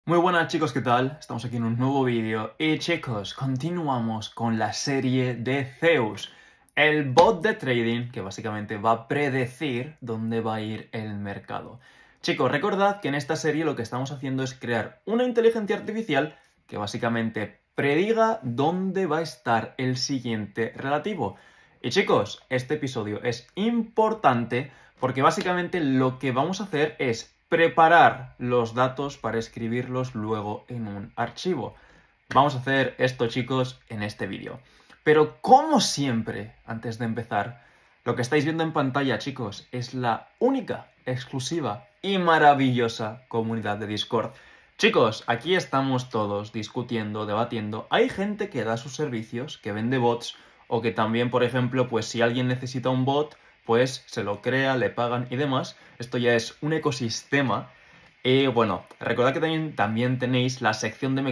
Muy buenas chicos, ¿qué tal? Estamos aquí en un nuevo vídeo y chicos, continuamos con la serie de Zeus, el bot de trading que básicamente va a predecir dónde va a ir el mercado. Chicos, recordad que en esta serie lo que estamos haciendo es crear una inteligencia artificial que básicamente prediga dónde va a estar el siguiente relativo. Y chicos, este episodio es importante porque básicamente lo que vamos a hacer es preparar los datos para escribirlos luego en un archivo. Vamos a hacer esto, chicos, en este vídeo. Pero como siempre, antes de empezar, lo que estáis viendo en pantalla, chicos, es la única, exclusiva y maravillosa comunidad de Discord. Chicos, aquí estamos todos discutiendo, debatiendo. Hay gente que da sus servicios, que vende bots, o que también, por ejemplo, pues si alguien necesita un bot, pues se lo crea, le pagan y demás. Esto ya es un ecosistema. Y bueno, recordad que también tenéis la sección de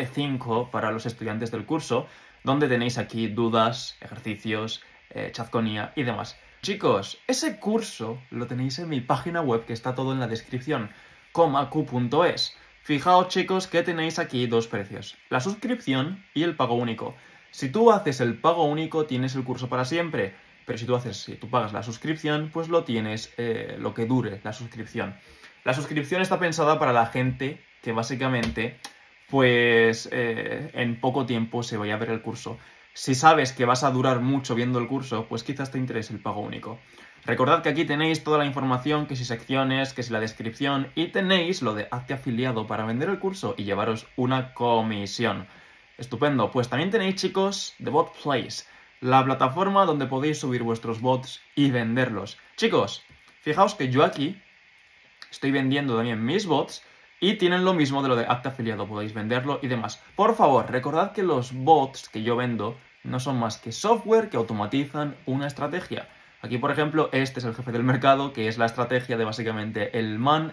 MQL5 para los estudiantes del curso, donde tenéis aquí dudas, ejercicios, chazconía y demás. Chicos, ese curso lo tenéis en mi página web, que está todo en la descripción, comacu.es. Fijaos, chicos, que tenéis aquí dos precios, la suscripción y el pago único. Si tú haces el pago único, tienes el curso para siempre. Pero si tú pagas la suscripción, pues lo tienes lo que dure la suscripción. La suscripción está pensada para la gente que básicamente, pues en poco tiempo se vaya a ver el curso. Si sabes que vas a durar mucho viendo el curso, pues quizás te interese el pago único. Recordad que aquí tenéis toda la información, que si secciones, que si la descripción, y tenéis lo de hazte afiliado para vender el curso y llevaros una comisión. Estupendo. Pues también tenéis, chicos, The Bot Place, la plataforma donde podéis subir vuestros bots y venderlos. Chicos, fijaos que yo aquí estoy vendiendo también mis bots y tienen lo mismo de lo de acta afiliado, podéis venderlo y demás. Por favor, recordad que los bots que yo vendo no son más que software que automatizan una estrategia. Aquí, por ejemplo, este es el jefe del mercado, que es la estrategia de básicamente el man,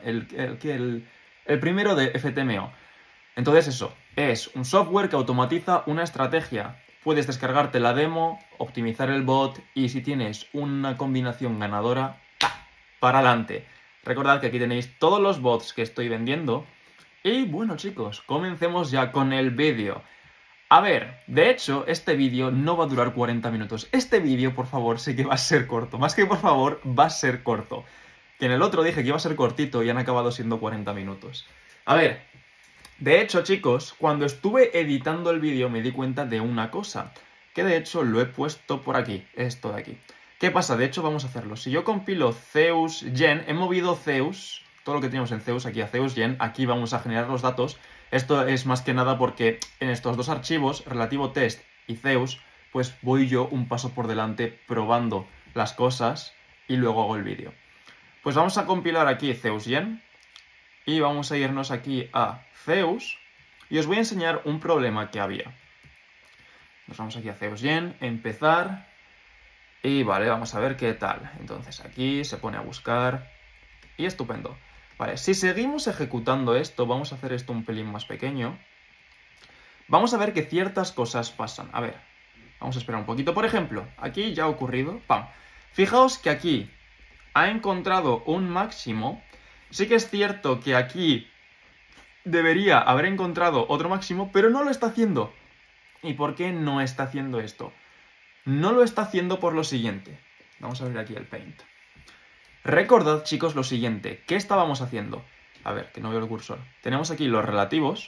el primero de FTMO. Entonces eso, es un software que automatiza una estrategia. Puedes descargarte la demo, optimizar el bot y si tienes una combinación ganadora, para adelante. Recordad que aquí tenéis todos los bots que estoy vendiendo. Y bueno, chicos, comencemos ya con el vídeo. A ver, de hecho, este vídeo no va a durar 40 minutos. Este vídeo, por favor, sé que va a ser corto. Más que por favor, va a ser corto. Que en el otro dije que iba a ser cortito y han acabado siendo 40 minutos. A ver, de hecho, chicos, cuando estuve editando el vídeo me di cuenta de una cosa. Que de hecho lo he puesto por aquí, esto de aquí. ¿Qué pasa? De hecho, vamos a hacerlo. Si yo compilo Zeus Gen, he movido Zeus, todo lo que teníamos en Zeus aquí a Zeus Gen, aquí vamos a generar los datos. Esto es más que nada porque en estos dos archivos, relativo test y Zeus, pues voy yo un paso por delante probando las cosas y luego hago el vídeo. Pues vamos a compilar aquí Zeus Gen y vamos a irnos aquí a Zeus y os voy a enseñar un problema que había. Nos vamos aquí a Zeus Gen, empezar. Y vale, vamos a ver qué tal. Entonces aquí se pone a buscar. Y estupendo. Vale, si seguimos ejecutando esto, vamos a hacer esto un pelín más pequeño. Vamos a ver que ciertas cosas pasan. A ver, vamos a esperar un poquito. Por ejemplo, aquí ya ha ocurrido. ¡Pam! Fijaos que aquí ha encontrado un máximo. Sí que es cierto que aquí debería haber encontrado otro máximo, pero no lo está haciendo. ¿Y por qué no está haciendo esto? No lo está haciendo por lo siguiente. Vamos a ver aquí el Paint. Recordad, chicos, lo siguiente. ¿Qué estábamos haciendo? A ver, que no veo el cursor. Tenemos aquí los relativos.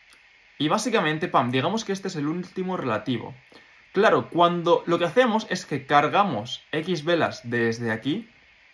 Y básicamente, pam, digamos que este es el último relativo. Claro, cuando lo que hacemos es que cargamos X velas desde aquí.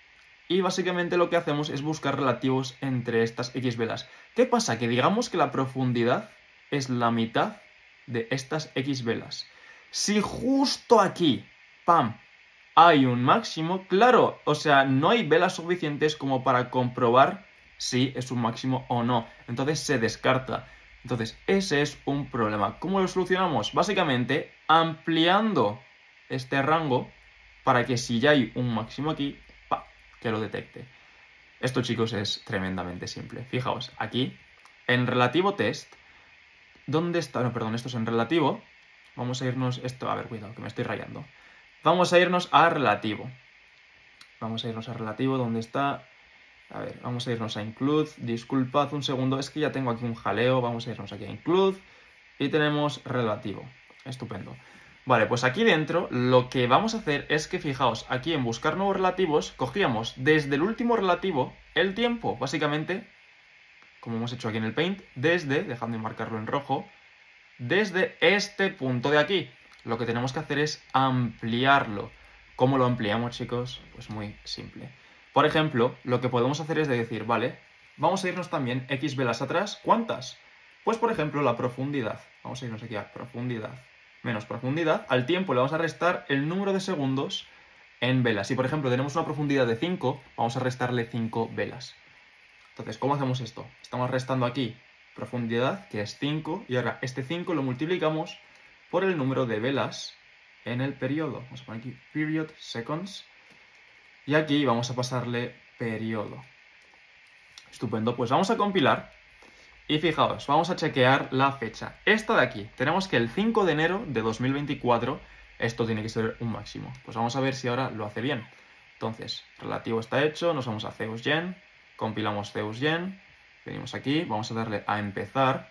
Y básicamente lo que hacemos es buscar relativos entre estas X velas. ¿Qué pasa? Que digamos que la profundidad es la mitad de estas X velas. Si justo aquí, pam, hay un máximo, claro, o sea, no hay velas suficientes como para comprobar si es un máximo o no. Entonces se descarta. Entonces, ese es un problema. ¿Cómo lo solucionamos? Básicamente, ampliando este rango para que si ya hay un máximo aquí, ¡pa!, que lo detecte. Esto, chicos, es tremendamente simple. Fijaos, aquí, en relativo test, ¿dónde está? No, perdón, esto es en relativo. Vamos a irnos, a ver, cuidado, que me estoy rayando. Vamos a irnos a relativo. Vamos a irnos a relativo, ¿dónde está? A ver, vamos a irnos a include. Disculpad un segundo, es que ya tengo aquí un jaleo. Vamos a irnos aquí a include. Y tenemos relativo. Estupendo. Vale, pues aquí dentro lo que vamos a hacer es que, fijaos, aquí en buscar nuevos relativos, cogíamos desde el último relativo el tiempo, básicamente, como hemos hecho aquí en el Paint, desde, dejando de marcarlo en rojo, desde este punto de aquí. Lo que tenemos que hacer es ampliarlo. ¿Cómo lo ampliamos, chicos? Pues muy simple. Por ejemplo, lo que podemos hacer es decir, vale, vamos a irnos también X velas atrás. ¿Cuántas? Pues, por ejemplo, la profundidad. Vamos a irnos aquí a profundidad. Menos profundidad. Al tiempo le vamos a restar el número de segundos en velas. Si, por ejemplo, tenemos una profundidad de 5, vamos a restarle 5 velas. Entonces, ¿cómo hacemos esto? Estamos restando aquí profundidad, que es 5, y ahora este 5 lo multiplicamos por el número de velas en el periodo. Vamos a poner aquí period seconds. Y aquí vamos a pasarle periodo. Estupendo, pues vamos a compilar. Y fijaos, vamos a chequear la fecha. Esta de aquí, tenemos que el 5 de enero de 2024, esto tiene que ser un máximo. Pues vamos a ver si ahora lo hace bien. Entonces, relativo está hecho, nos vamos a Zeus-Gen, compilamos Zeus-Gen, venimos aquí, vamos a darle a empezar.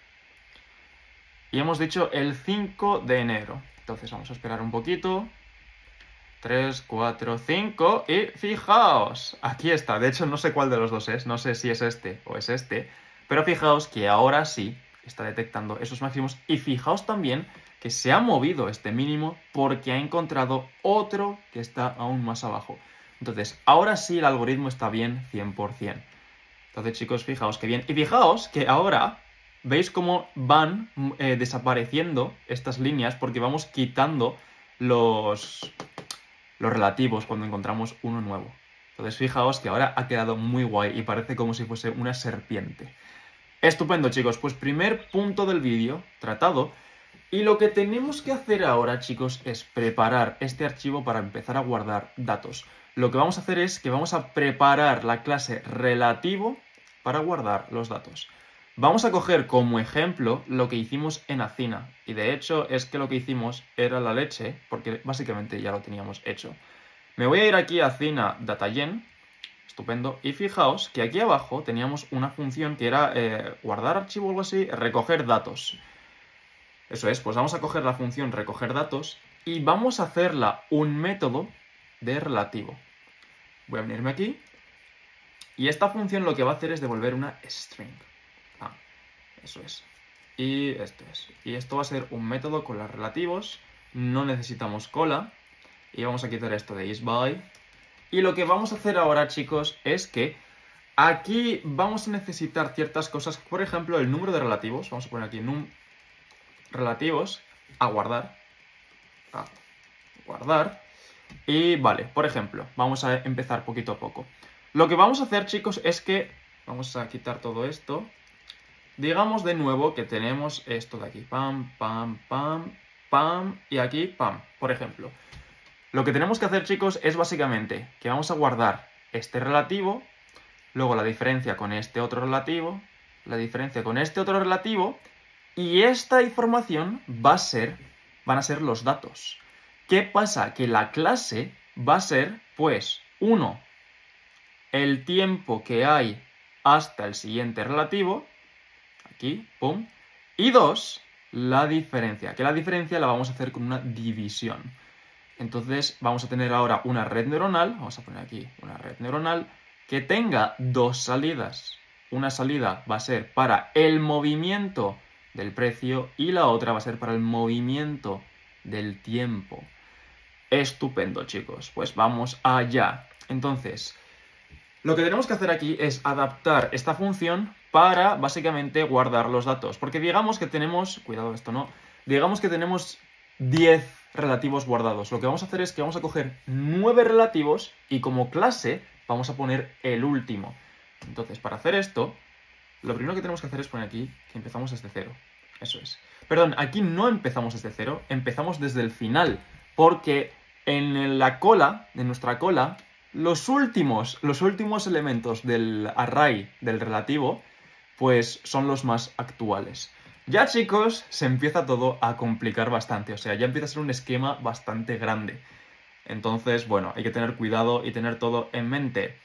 Y hemos dicho el 5 de enero. Entonces vamos a esperar un poquito. 3, 4, 5 y fijaos, aquí está. De hecho no sé cuál de los dos es, no sé si es este o es este, pero fijaos que ahora sí está detectando esos máximos y fijaos también que se ha movido este mínimo porque ha encontrado otro que está aún más abajo. Entonces ahora sí el algoritmo está bien 100%. Entonces chicos, fijaos que bien. Y fijaos que ahora veis cómo van desapareciendo estas líneas porque vamos quitando los relativos cuando encontramos uno nuevo. Entonces fijaos que ahora ha quedado muy guay y parece como si fuese una serpiente. Estupendo, chicos, pues primer punto del vídeo tratado. Y lo que tenemos que hacer ahora, chicos, es preparar este archivo para empezar a guardar datos. Lo que vamos a hacer es que vamos a preparar la clase relativo para guardar los datos. Vamos a coger como ejemplo lo que hicimos en Acina. Y de hecho es que lo que hicimos era la leche, porque básicamente ya lo teníamos hecho. Me voy a ir aquí a Acina DataGen. Estupendo. Y fijaos que aquí abajo teníamos una función que era guardar archivo o algo así, recoger datos. Eso es, pues vamos a coger la función recoger datos y vamos a hacerla un método de relativo. Voy a venirme aquí. Y esta función lo que va a hacer es devolver una string. Eso es. Y esto es. Y esto va a ser un método con los relativos. No necesitamos cola. Y vamos a quitar esto de isBy. Y lo que vamos a hacer ahora, chicos, es que aquí vamos a necesitar ciertas cosas. Por ejemplo, el número de relativos. Vamos a poner aquí num relativos a guardar. A guardar. Y vale, por ejemplo, vamos a empezar poquito a poco. Lo que vamos a hacer, chicos, es que vamos a quitar todo esto. Digamos de nuevo que tenemos esto de aquí, pam, pam, pam, pam, y aquí, pam, por ejemplo. Lo que tenemos que hacer, chicos, es básicamente que vamos a guardar este relativo, luego la diferencia con este otro relativo, la diferencia con este otro relativo, y esta información van a ser los datos. ¿Qué pasa? Que la clase va a ser, pues, 1, el tiempo que hay hasta el siguiente relativo, aquí, pum. Y 2, la diferencia. Que la diferencia la vamos a hacer con una división. Entonces vamos a tener ahora una red neuronal. Vamos a poner aquí una red neuronal que tenga 2 salidas. Una salida va a ser para el movimiento del precio y la otra va a ser para el movimiento del tiempo. Estupendo, chicos. Pues vamos allá. Entonces, lo que tenemos que hacer aquí es adaptar esta función para básicamente guardar los datos. Porque digamos que tenemos, cuidado esto no, digamos que tenemos 10 relativos guardados. Lo que vamos a hacer es que vamos a coger 9 relativos y como clase vamos a poner el último. Entonces, para hacer esto, lo primero que tenemos que hacer es poner aquí que empezamos desde 0. Eso es. Perdón, aquí no empezamos desde 0, empezamos desde el final. Porque en la cola, en nuestra cola, los últimos elementos del array, del relativo, pues son los más actuales. Ya, chicos, se empieza todo a complicar bastante. O sea, ya empieza a ser un esquema bastante grande. Entonces, bueno, hay que tener cuidado y tener todo en mente.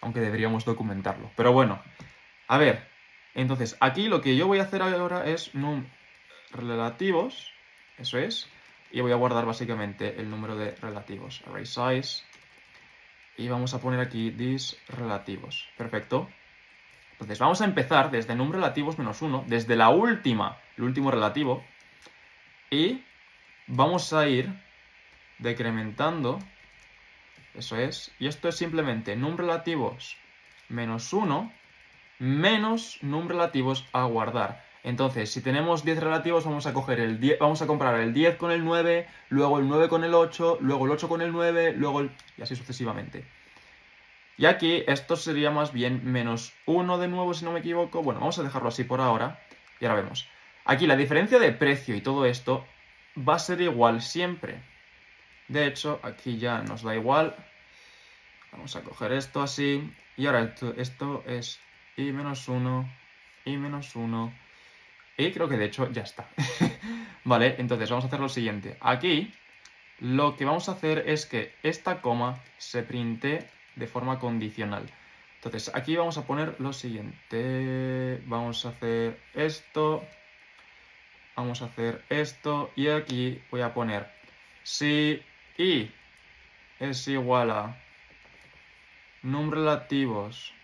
aunque deberíamos documentarlo. Pero bueno, a ver, entonces aquí lo que yo voy a hacer ahora es num relativos, eso es, y voy a guardar básicamente el número de relativos, array size, y vamos a poner aquí this relativos, perfecto. Entonces vamos a empezar desde num relativos menos 1, desde el último relativo, y vamos a ir decrementando, eso es, y esto es simplemente num relativos menos 1 menos num relativos a guardar. Entonces, si tenemos 10 relativos, vamos a coger el 10, vamos a comparar el 10 con el 9, luego el 9 con el 8, luego el 8 con el 9, luego el... y así sucesivamente. Y aquí esto sería más bien menos 1 de nuevo, si no me equivoco. Bueno, vamos a dejarlo así por ahora y ahora vemos. Aquí la diferencia de precio y todo esto va a ser igual siempre. De hecho, aquí ya nos da igual. Vamos a coger esto así. Y ahora esto es y menos 1, y menos 1. Y creo que de hecho ya está. Vale, entonces vamos a hacer lo siguiente. Aquí lo que vamos a hacer es que esta coma se printe de forma condicional. Entonces aquí vamos a poner lo siguiente. Vamos a hacer esto. Vamos a hacer esto. Y aquí voy a poner si i es igual a num relativos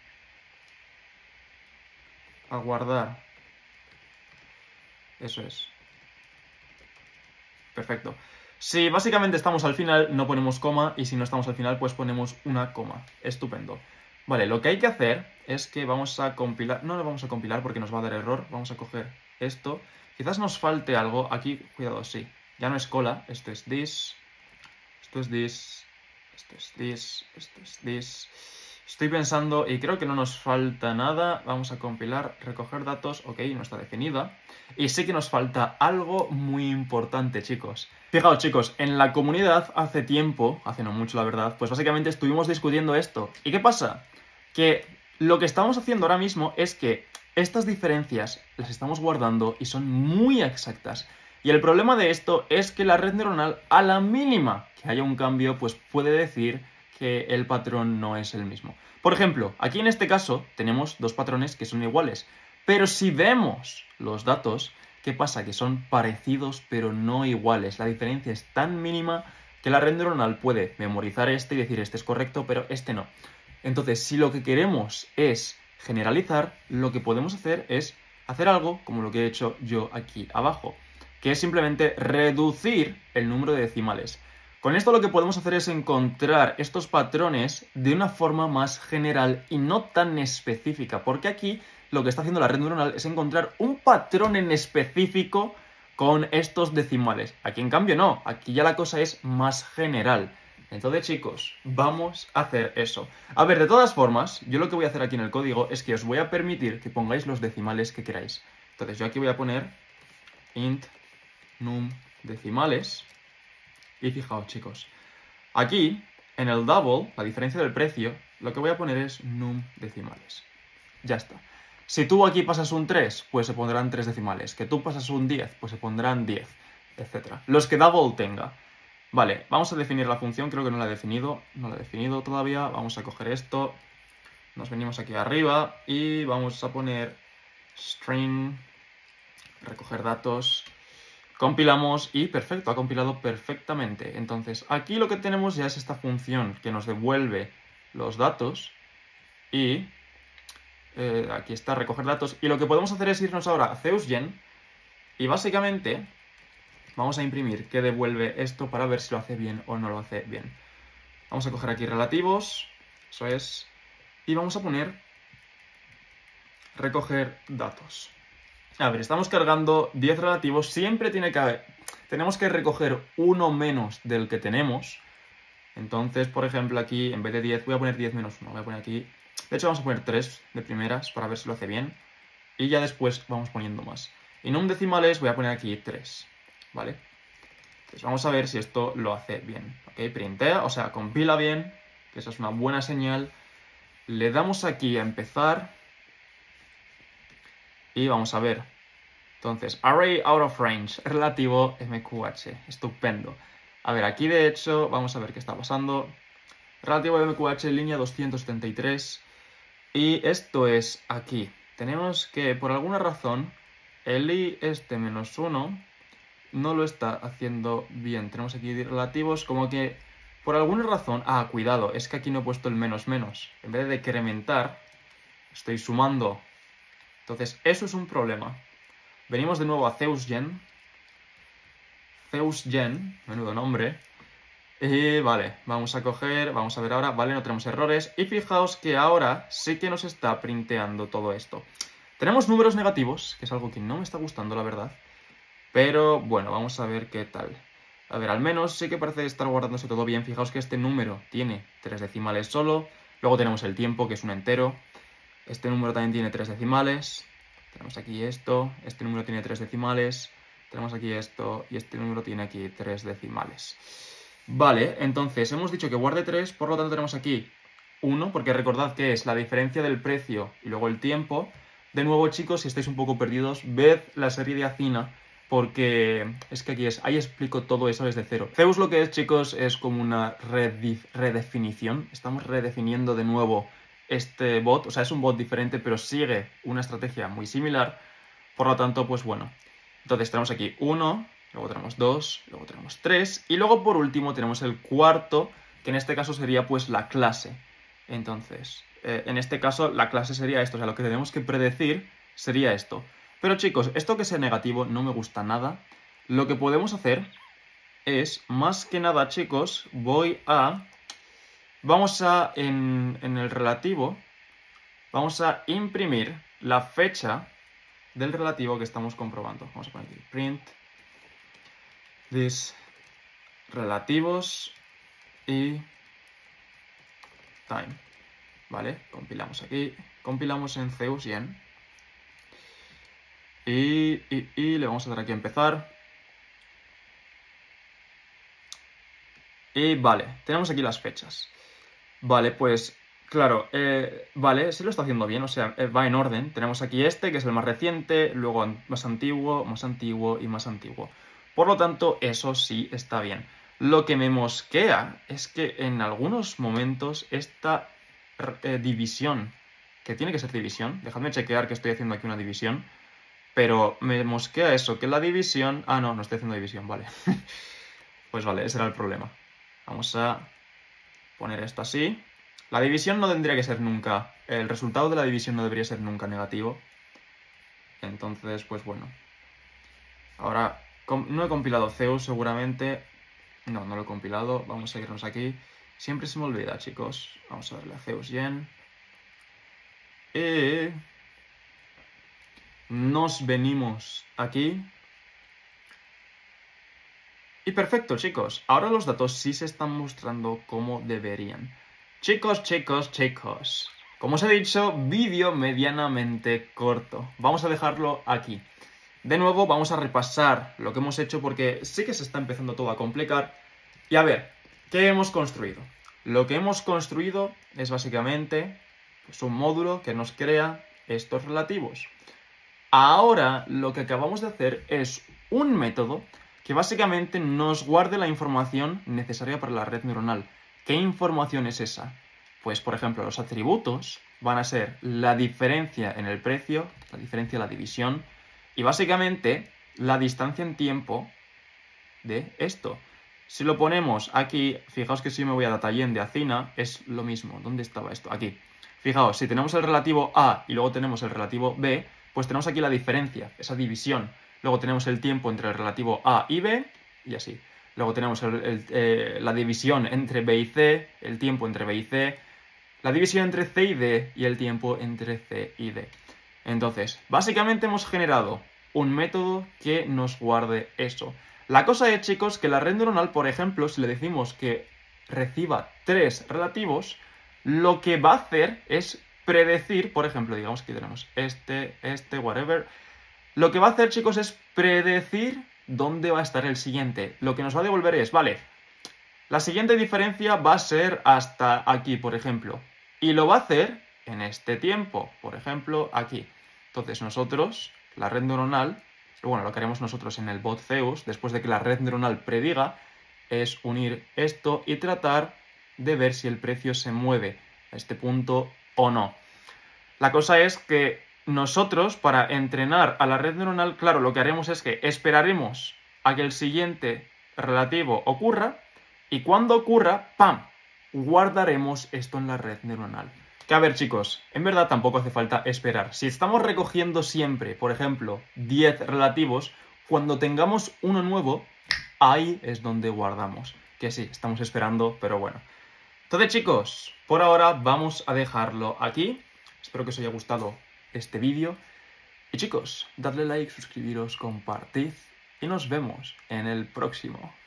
a guardar. Eso es. Perfecto. Si básicamente estamos al final, no ponemos coma, y si no estamos al final, pues ponemos una coma. Estupendo. Vale, lo que hay que hacer es que vamos a compilar... No lo vamos a compilar porque nos va a dar error. Vamos a coger esto. Quizás nos falte algo. Aquí, cuidado, sí. Ya no es cola. Esto es this. Esto es this. Esto es this. Esto es this. Estoy pensando y creo que no nos falta nada. Vamos a compilar, recoger datos. Ok, no está definida. Y sí que nos falta algo muy importante, chicos. Fijaos, chicos, en la comunidad hace tiempo, hace no mucho la verdad, pues básicamente estuvimos discutiendo esto. ¿Y qué pasa? Que lo que estamos haciendo ahora mismo es que estas diferencias las estamos guardando y son muy exactas. Y el problema de esto es que la red neuronal, a la mínima que haya un cambio, pues puede decir que el patrón no es el mismo. Por ejemplo, aquí en este caso tenemos dos patrones que son iguales, pero si vemos los datos, ¿qué pasa? Que son parecidos pero no iguales. La diferencia es tan mínima que la red neuronal puede memorizar este y decir este es correcto, pero este no. Entonces, si lo que queremos es generalizar, lo que podemos hacer es hacer algo como lo que he hecho yo aquí abajo, que es simplemente reducir el número de decimales. Con esto lo que podemos hacer es encontrar estos patrones de una forma más general y no tan específica, porque aquí lo que está haciendo la red neuronal es encontrar un patrón en específico con estos decimales. Aquí en cambio no, aquí ya la cosa es más general. Entonces, chicos, vamos a hacer eso. A ver, de todas formas, yo lo que voy a hacer aquí en el código es que os voy a permitir que pongáis los decimales que queráis. Entonces, yo aquí voy a poner int num decimales. Y fijaos, chicos, aquí, en el double, la diferencia del precio, lo que voy a poner es num decimales. Ya está. Si tú aquí pasas un 3, pues se pondrán 3 decimales. Que tú pasas un 10, pues se pondrán 10, etc. Los que double tenga. Vale, vamos a definir la función, creo que no la he definido. No la he definido todavía. Vamos a coger esto. Nos venimos aquí arriba y vamos a poner string, recoger datos. Compilamos y perfecto, ha compilado perfectamente. Entonces, aquí lo que tenemos ya es esta función que nos devuelve los datos y aquí está, recoger datos. Y lo que podemos hacer es irnos ahora a Zeusgen y básicamente vamos a imprimir que devuelve esto para ver si lo hace bien o no lo hace bien. Vamos a coger aquí relativos, eso es, y vamos a poner recoger datos. A ver, estamos cargando 10 relativos, siempre tenemos que recoger uno menos del que tenemos. Entonces, por ejemplo, aquí en vez de 10 voy a poner 10 menos 1, voy a poner aquí, de hecho vamos a poner 3 de primeras para ver si lo hace bien. Y ya después vamos poniendo más. Y num decimales voy a poner aquí 3, ¿vale? Entonces vamos a ver si esto lo hace bien, ¿ok? Printea, o sea, compila bien, que esa es una buena señal. Le damos aquí a empezar. Y vamos a ver. Entonces, array out of range, relativo MQH. Estupendo. A ver, aquí de hecho, vamos a ver qué está pasando. Relativo MQH, línea 273. Y esto es aquí. Tenemos que, por alguna razón, el i este menos 1 no lo está haciendo bien. Tenemos aquí relativos como que, por alguna razón... Ah, cuidado, es que aquí no he puesto el menos menos. En vez de decrementar, estoy sumando. Entonces, eso es un problema. Venimos de nuevo a Zeusgen. Zeusgen, menudo nombre. Y vale, vamos a coger, vamos a ver ahora, vale, no tenemos errores. Y fijaos que ahora sí que nos está printeando todo esto. Tenemos números negativos, que es algo que no me está gustando, la verdad. Pero bueno, vamos a ver qué tal. A ver, al menos sí que parece estar guardándose todo bien. Fijaos que este número tiene 3 decimales solo. Luego tenemos el tiempo, que es un entero. Este número también tiene 3 decimales. Tenemos aquí esto. Este número tiene 3 decimales. Tenemos aquí esto. Y este número tiene aquí 3 decimales. Vale, entonces hemos dicho que guarde 3. Por lo tanto tenemos aquí 1. Porque recordad que es la diferencia del precio y luego el tiempo. De nuevo, chicos, si estáis un poco perdidos, ved la serie de Athena. Porque es que ahí explico todo eso desde cero. Zeus lo que es, chicos, es como una redefinición. Estamos redefiniendo de nuevo este bot. O sea, es un bot diferente, pero sigue una estrategia muy similar. Por lo tanto, pues bueno. Entonces tenemos aquí 1, luego tenemos 2, luego tenemos 3. Y luego, por último, tenemos el cuarto, que en este caso sería pues la clase. Entonces, en este caso, la clase sería esto. O sea, lo que tenemos que predecir sería esto. Pero chicos, esto que sea negativo no me gusta nada. Lo que podemos hacer es, más que nada, chicos, vamos a, en el relativo, vamos a imprimir la fecha del relativo que estamos comprobando. Vamos a poner aquí, print this relativos y time. ¿Vale? Compilamos aquí, compilamos en Zeusgen. Y le vamos a dar aquí a empezar. Y vale, tenemos aquí las fechas. Vale, pues claro, vale, se lo está haciendo bien, o sea, va en orden. Tenemos aquí este, que es el más reciente, luego más antiguo y más antiguo. Por lo tanto, eso sí está bien. Lo que me mosquea es que en algunos momentos esta división, que tiene que ser división, dejadme chequear que estoy haciendo aquí una división. Pero me mosquea eso, que la división... Ah, no estoy haciendo división, vale. Pues vale, ese era el problema. Vamos a poner esto así. La división no tendría que ser nunca... El resultado de la división no debería ser nunca negativo. Entonces, pues bueno. Ahora, no he compilado Zeus seguramente. No lo he compilado. Vamos a irnos aquí. Siempre se me olvida, chicos. Vamos a darle a Zeusgen. Y... nos venimos aquí. Y perfecto, chicos. Ahora los datos sí se están mostrando como deberían. Chicos. Como os he dicho, vídeo medianamente corto. Vamos a dejarlo aquí. De nuevo, vamos a repasar lo que hemos hecho porque sí que se está empezando todo a complicar. Y a ver, ¿qué hemos construido? Lo que hemos construido es básicamente pues, un módulo que nos crea estos relativos. Ahora lo que acabamos de hacer es un método que básicamente nos guarde la información necesaria para la red neuronal. ¿Qué información es esa? Pues, por ejemplo, los atributos van a ser la diferencia en el precio, la diferencia, la división, y básicamente la distancia en tiempo de esto. Si lo ponemos aquí, fijaos que si me voy a Datayen de Athena, es lo mismo. ¿Dónde estaba esto? Aquí. Fijaos, si tenemos el relativo A y luego tenemos el relativo B, pues tenemos aquí la diferencia, esa división. Luego tenemos el tiempo entre el relativo A y B, y así. Luego tenemos la división entre B y C, el tiempo entre B y C, la división entre C y D y el tiempo entre C y D. Entonces, básicamente hemos generado un método que nos guarde eso. La cosa es, chicos, que la red neuronal, por ejemplo, si le decimos que reciba 3 relativos, lo que va a hacer es predecir, por ejemplo, digamos que tenemos whatever. Lo que va a hacer, chicos, es predecir dónde va a estar el siguiente. Lo que nos va a devolver es, vale, la siguiente diferencia va a ser hasta aquí, por ejemplo. Y lo va a hacer en este tiempo, por ejemplo, aquí. Entonces nosotros, la red neuronal, bueno, lo que haremos nosotros en el bot Zeus, después de que la red neuronal prediga, es unir esto y tratar de ver si el precio se mueve a este punto o no. La cosa es que nosotros, para entrenar a la red neuronal, claro, lo que haremos es que esperaremos a que el siguiente relativo ocurra y cuando ocurra, ¡pam!, guardaremos esto en la red neuronal. Que a ver, chicos, en verdad tampoco hace falta esperar. Si estamos recogiendo siempre, por ejemplo, 10 relativos, cuando tengamos uno nuevo, ahí es donde guardamos. Que sí, estamos esperando, pero bueno. Entonces, chicos, por ahora vamos a dejarlo aquí. Espero que os haya gustado este vídeo. Y chicos, dadle like, suscribiros, compartid y nos vemos en el próximo.